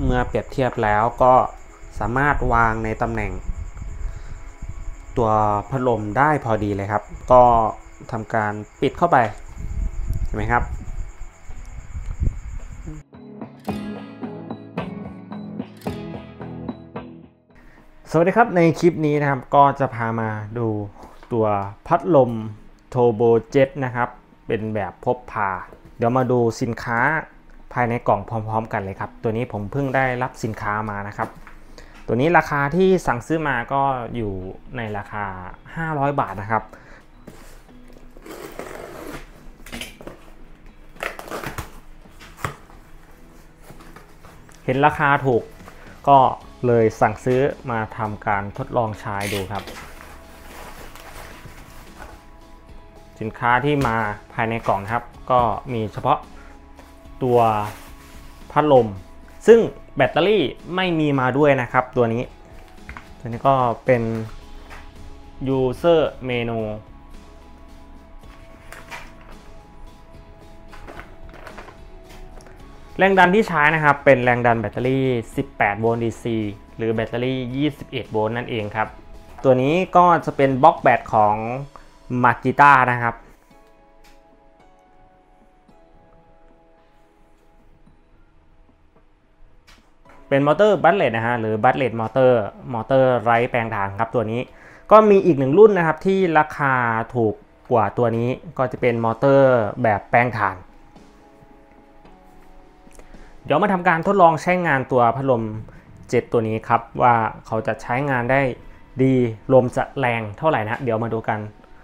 เมื่อเปรียบเทียบแล้วก็สามารถวางในตำแหน่งตัวพัดลมได้พอดีเลยครับก็ทำการปิดเข้าไปเห็นไหมครับสวัสดีครับในคลิปนี้นะครับก็จะพามาดูตัวพัดลม Turbo Jet นะครับเป็นแบบพกพาเดี๋ยวมาดูสินค้าภายในกล่องพร้อมๆกันเลยครับตัวนี้ผมเพิ่งได้รับสินค้ามานะครับตัวนี้ราคาที่สั่งซื้อมาก็อยู่ในราคา500 บาทนะครับเห็นราคาถูกก็เลยสั่งซื้อมาทำการทดลองใช้ดูครับสินค้าที่มาภายในกล่องครับก็มีเฉพาะตัวพัดลมซึ่งแบตเตอรี่ไม่มีมาด้วยนะครับตัวนี้ก็เป็น user menu แรงดันที่ใช้นะครับเป็นแรงดันแบตเตอรี่18โวลต์ DC หรือแบตเตอรี่21โวลต์นั่นเองครับตัวนี้ก็จะเป็นบล็อกแบตของ Makita นะครับเป็นมอเตอร์บัตเลตนะฮะหรือบัตเลตมอเตอร์ไร้แปลงถ่านครับตัวนี้ก็มีอีกหนึ่งรุ่นนะครับที่ราคาถูกกว่าตัวนี้ก็จะเป็นมอเตอร์แบบแปลงถ่านเดี๋ยวมาทำการทดลองใช้งานตัวพัดลม7ตัวนี้ครับว่าเขาจะใช้งานได้ดีลมจะแรงเท่าไหร่นะเดี๋ยวมาดูกัน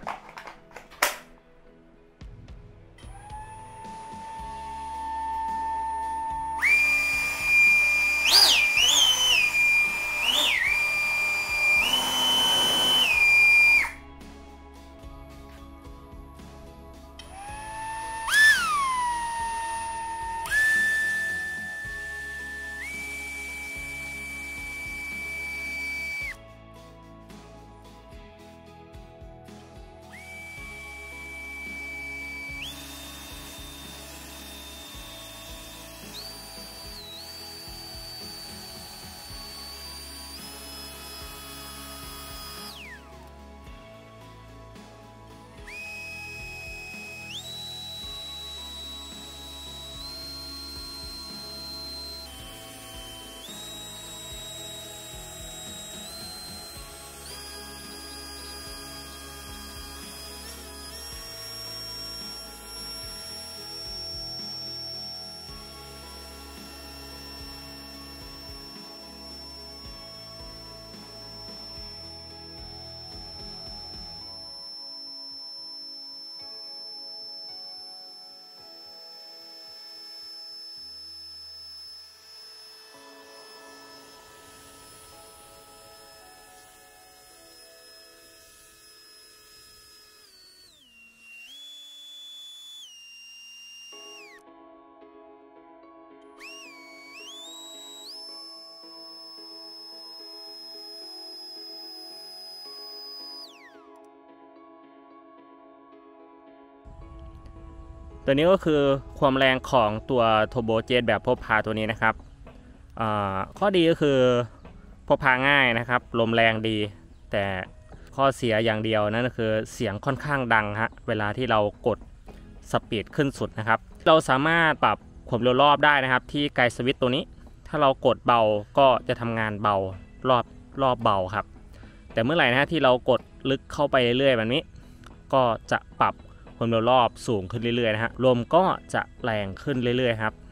ตัวนี้ก็คือความแรงของตัว Turbo Jet แบบพกพาตัวนี้นะครับข้อดีก็คือพกพาง่ายนะครับลมแรงดีแต่ข้อเสียอย่างเดียวนั่นก็คือเสียงค่อนข้างดังฮะเวลาที่เรากดสปีดขึ้นสุดนะครับเราสามารถปรับความเร็วรอบได้นะครับที่ไกด์สวิตช์ตัวนี้ถ้าเรากดเบาก็จะทำงานเบารอบเบาครับแต่เมื่อไหร่นะที่เรากดลึกเข้าไปเรื่อยๆแบบนี้ก็จะปรับความเร็วรอบสูงขึ้นเรื่อยๆนะฮะลมก็จะแรงขึ้นเรื่อยๆครับ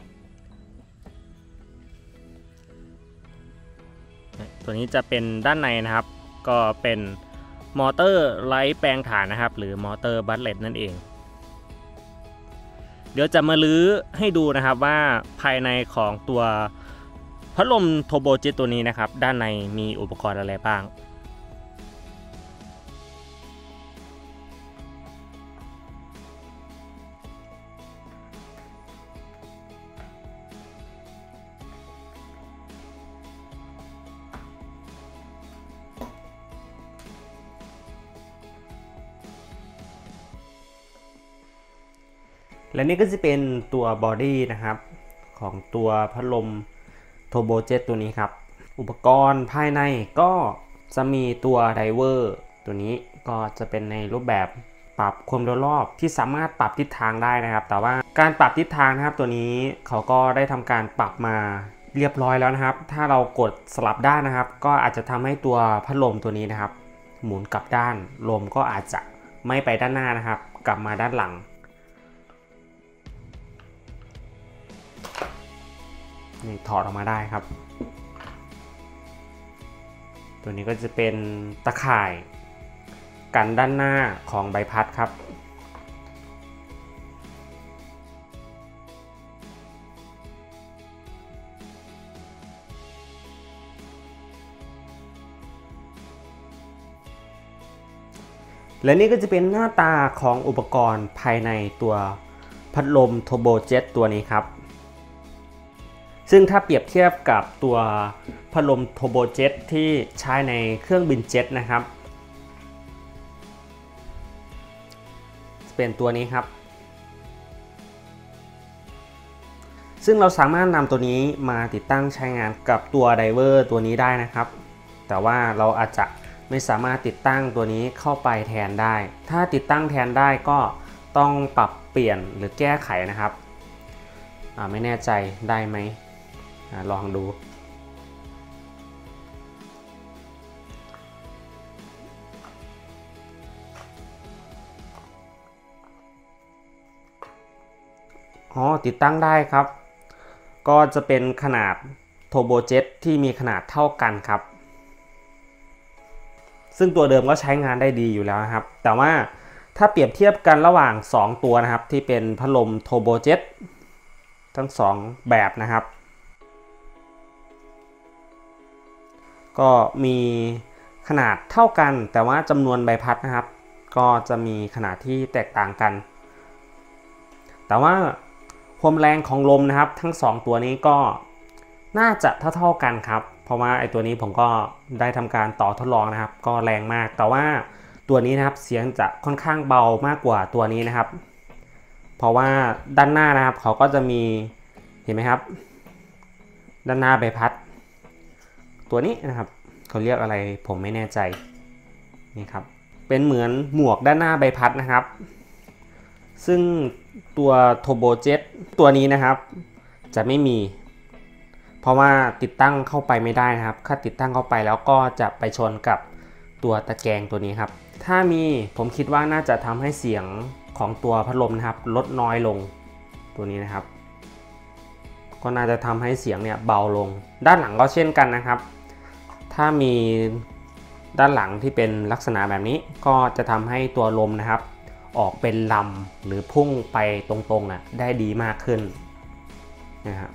ตัวนี้จะเป็นด้านในนะครับก็เป็นมอเตอร์ไร้แปลงถ่านนะครับหรือมอเตอร์บัตเลตนั่นเองเดี๋ยวจะมาลื้อให้ดูนะครับว่าภายในของตัวพัดลมโทโบจิตตัวนี้นะครับด้านในมีอุปกรณ์อะไรบ้าง และนี่ก็จะเป็นตัวบอดี้นะครับของตัวพัดลมโบเจ็ตตัวนี้ครับอุปกรณ์ภายในก็จะมีตัวไดเวอร์ตัวนี้ก็จะเป็นในรูปแบบปรับความเร็วรอบที่สามารถปรับทิศทางได้นะครับแต่ว่าการปรับทิศทางนะครับตัวนี้เขาก็ได้ทำการปรับมาเรียบร้อยแล้วนะครับถ้าเรากดสลับด้านนะครับก็อาจจะทำให้ตัวพัดลมตัวนี้นะครับหมุนกลับด้านลมก็อาจจะไม่ไปด้านหน้านะครับกลับมาด้านหลังนี่ถอดออกมาได้ครับตัวนี้ก็จะเป็นตะข่ายกันด้านหน้าของใบพัดครับและนี่ก็จะเป็นหน้าตาของอุปกรณ์ภายในตัวพัดลมโทโบเจ็ตตัวนี้ครับซึ่งถ้าเปรียบเทียบกับตัวพัดลมโทโบเจ็ตที่ใช้ในเครื่องบินเจ็ตนะครับเป็นตัวนี้ครับซึ่งเราสามารถนำตัวนี้มาติดตั้งใช้งานกับตัวไดเวอร์ตัวนี้ได้นะครับแต่ว่าเราอาจจะไม่สามารถติดตั้งตัวนี้เข้าไปแทนได้ถ้าติดตั้งแทนได้ก็ต้องปรับเปลี่ยนหรือแก้ไขนะครับไม่แน่ใจได้ไหมลองดูติดตั้งได้ครับก็จะเป็นขนาดโทโบเจ็ตที่มีขนาดเท่ากันครับซึ่งตัวเดิมก็ใช้งานได้ดีอยู่แล้วครับแต่ว่าถ้าเปรียบเทียบกันระหว่าง2ตัวนะครับที่เป็นพัดลมโทโบเจ็ตทั้ง2แบบนะครับก็มีขนาดเท่ากันแต่ว่าจำนวนใบพัดนะครับก็จะมีขนาดที่แตกต่างกันแต่ว่าความแรงของลมนะครับทั้ง2ตัวนี้ก็น่าจะเท่ากันครับเพราะว่าไอ้ตัวนี้ผมก็ได้ทำการต่อทดลองนะครับก็แรงมากแต่ว่าตัวนี้นะครับเสียงจะค่อนข้างเบามากกว่าตัวนี้นะครับเพราะว่าด้านหน้านะครับเขาก็จะมีเห็นไหมครับด้านหน้าใบพัดตัวนี้นะครับเขาเรียกอะไรผมไม่แน่ใจนี่ครับเป็นเหมือนหมวกด้านหน้าใบพัดนะครับซึ่งตัวโทโบเจ็ตตัวนี้นะครับจะไม่มีเพราะว่าติดตั้งเข้าไปไม่ได้นะครับถ้าติดตั้งเข้าไปแล้วก็จะไปชนกับตัวตะแกรงตัวนี้ครับถ้ามีผมคิดว่าน่าจะทำให้เสียงของตัวพัดลมนะครับลดน้อยลงตัวนี้นะครับก็น่าจะทำให้เสียงเนี่ยเบาลงด้านหลังก็เช่นกันนะครับถ้ามีด้านหลังที่เป็นลักษณะแบบนี้ก็จะทำให้ตัวลมนะครับออกเป็นลำหรือพุ่งไปตรงๆได้ดีมากขึ้นนะครับ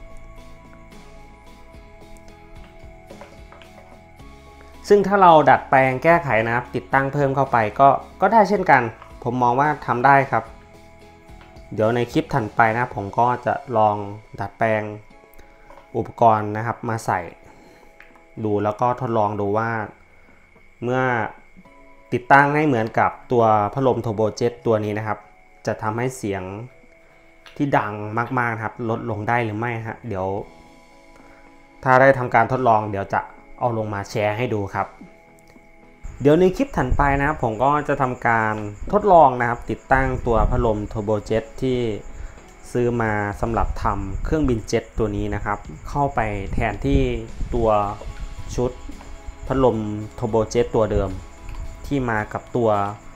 ซึ่งถ้าเราดัดแปลงแก้ไขนะครับติดตั้งเพิ่มเข้าไปก็ได้เช่นกันผมมองว่าทำได้ครับเดี๋ยวในคลิปถัดไปนะผมก็จะลองดัดแปลงอุปกรณ์นะครับมาใส่ดูแล้วก็ทดลองดูว่าเมื่อติดตั้งให้เหมือนกับตัวพัดลมโทโบเจ็ตตัวนี้นะครับจะทำให้เสียงที่ดังมากๆครับลดลงได้หรือไม่ฮะเดี๋ยวถ้าได้ทำการทดลองเดี๋ยวจะเอาลงมาแชร์ให้ดูครับเดี๋ยวในคลิปถัดไปนะครับผมก็จะทำการทดลองนะครับติดตั้งตัวพัดลมโทโบเจ็ตที่ซื้อมาสำหรับทำเครื่องบินเจ็ตตัวนี้นะครับเข้าไปแทนที่ตัวชุดพัดลมโทโบเจ็ตตัวเดิมที่มากับตัว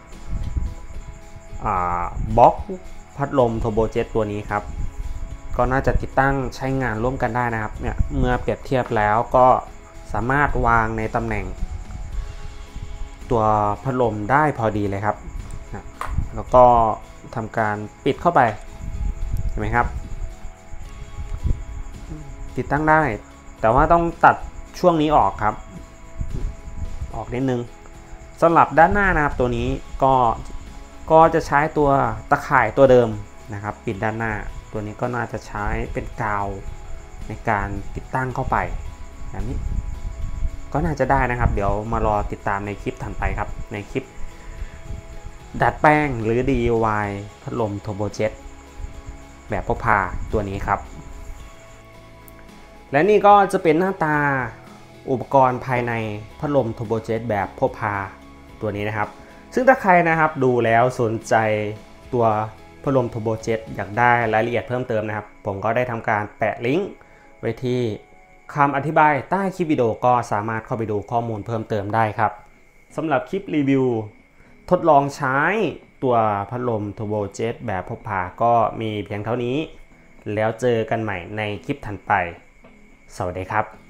บล็อกพัดลมโทโบเจ็ตตัวนี้ครับก็น่าจะติดตั้งใช้งานร่วมกันได้นะครับเนี่ยเมื่อเปรียบเทียบแล้วก็สามารถวางในตำแหน่งตัวพัดลมได้พอดีเลยครับแล้วก็ทำการปิดเข้าไปเห็นไหมครับติดตั้งได้แต่ว่าต้องตัดช่วงนี้ออกครับออกนิดนึงสำหรับด้านหน้านะครับตัวนี้ก็จะใช้ตัวตะข่ายตัวเดิมนะครับปิดด้านหน้าตัวนี้ก็น่าจะใช้เป็นกาวในการติดตั้งเข้าไปแบบนี้ก็น่าจะได้นะครับเดี๋ยวมารอติดตามในคลิปถัดไปครับในคลิปดัดแปลงหรือ DIY พัดลมโทโบเจ็ตแบบพกพาตัวนี้ครับและนี่ก็จะเป็นหน้าตาอุปกรณ์ภายในพัดลม Turbo Jet แบบพกพาตัวนี้นะครับซึ่งถ้าใครนะครับดูแล้วสนใจตัวพัดลม Turbo Jet อยากได้รายละเอียดเพิ่มเติมนะครับผมก็ได้ทำการแปะลิงก์ไว้ที่คำอธิบายใต้คลิปวิดีโอก็สามารถเข้าไปดูข้อมูลเพิ่มเติมได้ครับสำหรับคลิปรีวิวทดลองใช้ตัวพัดลม Turbo Jet แบบพกพาก็มีเพียงเท่านี้แล้วเจอกันใหม่ในคลิปถัดไปสวัสดีครับ